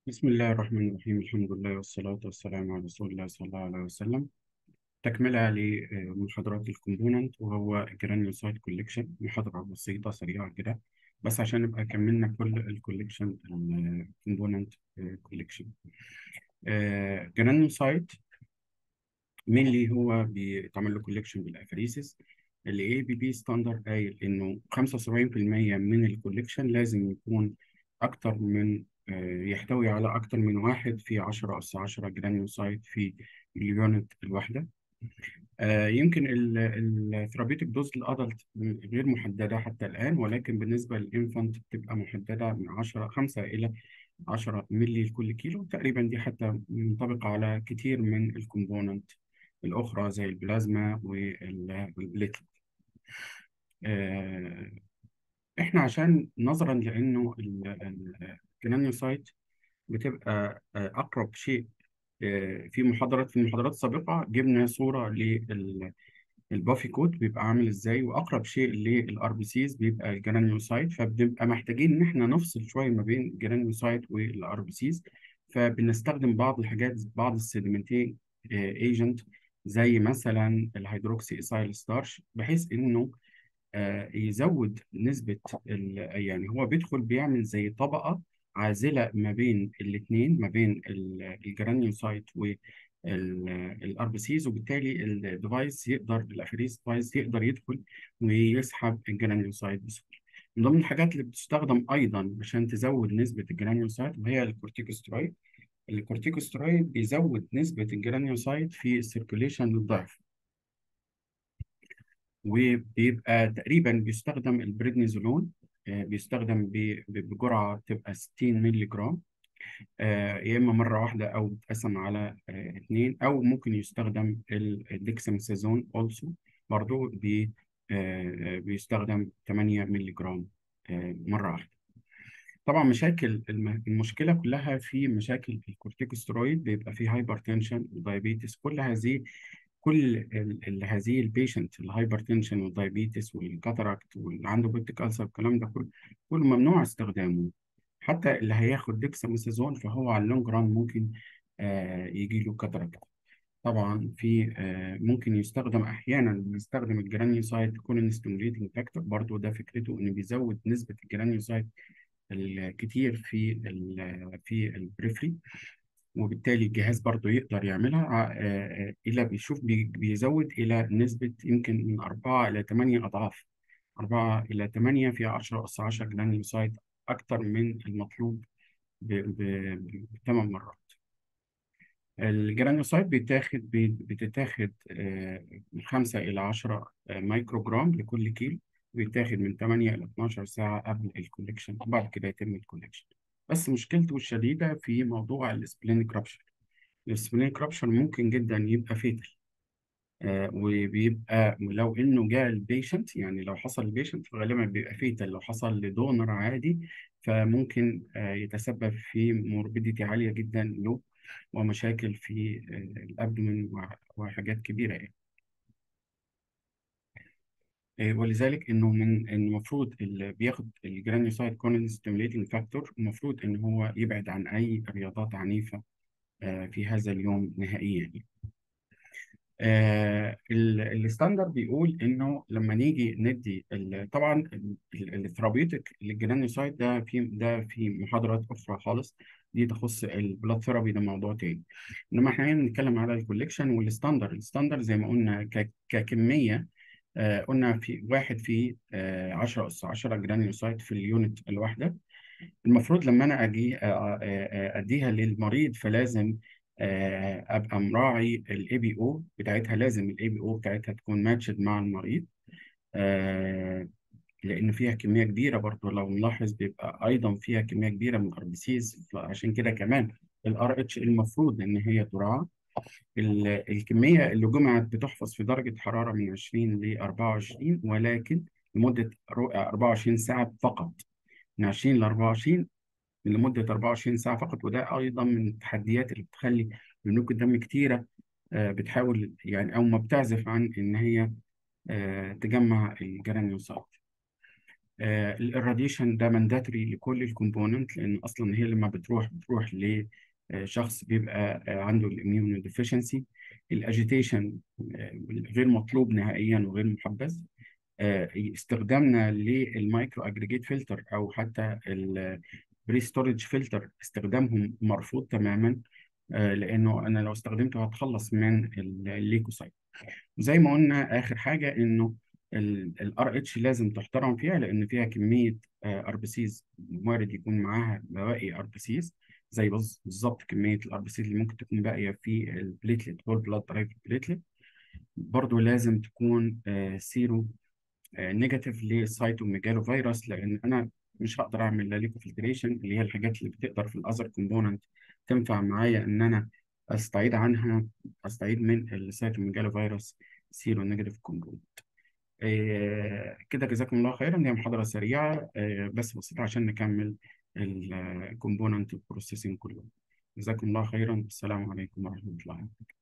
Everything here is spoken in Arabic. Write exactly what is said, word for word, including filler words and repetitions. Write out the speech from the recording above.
بسم الله الرحمن الرحيم. الحمد لله والصلاة والسلام على رسول الله صلى الله عليه وسلم. تكملة لمحاضرات الكومبوننت وهو جرانيوسايت كوليكشن. محاضرة بسيطة سريعة كده بس عشان نبقى كملنا كل الكوليكشن الكومبوننت كوليكشن. جرانيوسايت مين اللي هو بيتعمل له كوليكشن بالافريسيس. ال إيه بي بي ستاندرد قايل انه خمسة وسبعين في المية من الكوليكشن لازم يكون اكتر من آه، يحتوي على اكتر من واحد في عشرة اس عشرة جرانيوسايت في اليونت الواحده. آه، يمكن الثيرابيوتيك دوز للادلت غير محدده حتى الان، ولكن بالنسبه للانفانت بتبقى محدده من عشرة خمسة الى عشرة مللي لكل كيلو تقريبا. دي حتى منطبقه على كتير من الكومبوننت الأخرى زي البلازما وال- والبليتلت. آه، إحنا عشان نظرا لأنه الجرانيوسايت بتبقى آه، أقرب شيء. آه، في محاضرات في المحاضرات السابقة جبنا صورة للبافي كود بيبقى عامل إزاي، وأقرب شيء للآر بي سيز بيبقى الجرانيوسايت. فبنبقى محتاجين إن إحنا نفصل شوية ما بين الجرانيوسايت والآر بي سيز، فبنستخدم بعض الحاجات، بعض السيدمنتين ايجنت زي مثلا الهيدروكسي ايثايل ستارش، بحيث انه آه، يزود نسبة ال- يعني هو بيدخل بيعمل زي طبقة عازلة ما بين الاثنين، ما بين ال- الجرانيوسايت والار بي سيز، وبالتالي الديفايس يقدر الافريز ديفايس يقدر يدخل ويسحب الجرانيوسايت بسهولة. من ضمن الحاجات اللي بتستخدم ايضا عشان تزود نسبة الجرانيوسايت وهي الكورتيكوسترويد. الكورتيكوسترويد بيزود نسبة الجرانيوسايت في السيركوليشن للضعف، وبيبقى تقريبا بيستخدم البريدنيزولون. آه، بيستخدم ب- ب- بجرعة تبقى ستين مللي جرام، آه، يا إما مرة واحدة أو بتقسم على آه، اتنين، أو ممكن يستخدم الديكساميثازون أولسو برضو بي آه، آه، بيستخدم ثمانية مللي جرام آه، مرة واحدة. طبعا مشاكل الم- المشكله كلها في مشاكل الكورتيكوسترويد، بيبقى فيه هايبرتنشن ودايابيتس. كل هذه كل ال- ال- هذه البيشنت الهايبرتنشن والدايابيتس والكاتاراكت واللي عنده بيبتيك ألسر الكلام ده كله كله ممنوع استخدامه. حتى اللي هياخد ديكساميثازون فهو على اللونج ران ممكن آه يجي له كاتاراكت. طبعا في آه ممكن يستخدم احيانا بنستخدم الجرانيوسايت كولين ستيموليتنج فاكتور، برضه ده فكرته انه بيزود نسبه الجرانيوسايت الكتير في ال في البريفري، وبالتالي الجهاز برضو يقدر يعملها ع- آه، آه، إلى بيشوف بي- بيزود إلى نسبة يمكن من أربعة إلى ثمانية أضعاف. أربعة إلى ثمانية في عشرة أس عشرة جرانيوسايت أكتر من المطلوب بثمان مرات. الجرانيوسايت بيتاخد بي- بتتاخد آه، من خمسة إلى عشرة مايكرو جرام لكل كيلو، بيتاخد من ثمانية إلى اتناشر ساعة قبل الكوليكشن، وبعد كده يتم الكوليكشن. بس مشكلته الشديدة في موضوع السبلينيك رابشر. السبلينيك رابشر ممكن جدا يبقى فيتال، آه وبيبقى لو انه جاء البيشنت، يعني لو حصل البيشنت فغالبا بيبقى فيتال. لو حصل لدونر عادي فممكن آه يتسبب في موربيديتي عالية جدا له، ومشاكل في آه الابدومين وح- وحاجات كبيرة يعني. آه ولذلك انه من المفروض اللي بياخد الجرانيوسايد كونين ستيميليتنج فاكتور المفروض ان هو يبعد عن اي رياضات عنيفة آه في هذا اليوم نهائيا يعني. آه ال- الستاندرد بيقول انه لما نيجي ندي ال- طبعا الثيرابيوتيك للجرانيوسايد ده في ده في محاضرات اخرى خالص، دي تخص البلاد ثيرابي، ده موضوع تاني. انما احنا هنا بنتكلم على الكوليكشن والستاندرد. الستاندرد زي ما قلنا ك- ككميه، آه قلنا في واحد في آه عشرة اس عشرة جرانيوسايد في اليونت الواحده. المفروض لما انا اجي آه، آه، آه، اديها للمريض فلازم آه، ابقى مراعي الاي بي او بتاعتها. لازم الاي بي او بتاعتها تكون ماتشد مع المريض، آه، لان فيها كميه كبيره. برضو لو نلاحظ بيبقى ايضا فيها كميه كبيره من الار بي سيز، فعشان كده كمان الار اتش المفروض ان هي تراعى. ال- الكميه اللي جمعت بتحفظ في درجه حراره من عشرين ل أربعة وعشرين، ولكن لمده رو- أربعة وعشرين ساعه فقط. من عشرين ل أربعة وعشرين لمدة أربعة وعشرين ساعة فقط. وده أيضا من التحديات اللي بتخلي بنوك الدم كتيرة آه، بتحاول يعني أو ما بتعزف عن إن هي آه، تجمع الجرانيوسايت. الراديشن ده مانداتوري لكل الكومبوننت، لان اصلا هي لما بتروح بتروح لشخص بيبقى آه، عنده الاميون ديفيشنسي. الاجيتيشن غير مطلوب نهائيا وغير محبذ. آه، استخدامنا للمايكرو اجريجيت فلتر او حتى البري ستورج فلتر استخدامهم مرفوض تماما، آه، لانه انا لو استخدمته هتخلص من الليكوسايت. زي ما قلنا آخر حاجة إنه الار اتش لازم تحترم فيها، لأن فيها كمية ار بي سيز وارد يكون معاها بواقي ار بي سيز، زي بز- بالظبط كمية الار بي سيز اللي ممكن تكون باقية في البليتلت هول بلاد درايف بليتلت. برضه لازم تكون سيرو نيجاتيف للسايتوميجالو فيروس، لأن أنا مش هقدر أعمل لا ليكو فلتريشن اللي هي الحاجات اللي بتقدر في الأذر كومبوننت تنفع معايا إن أنا أستعيد عنها، أستعيد من السايتوميجالو فيروس سيرو نيجاتيف كومبوننت. إيه كده، جزاكم الله خيرا. هي محاضرة سريعة إيه بس بسيطة عشان نكمل الكومبوننت بروسيسنج كله. جزاكم الله خيرا، السلام عليكم ورحمة الله.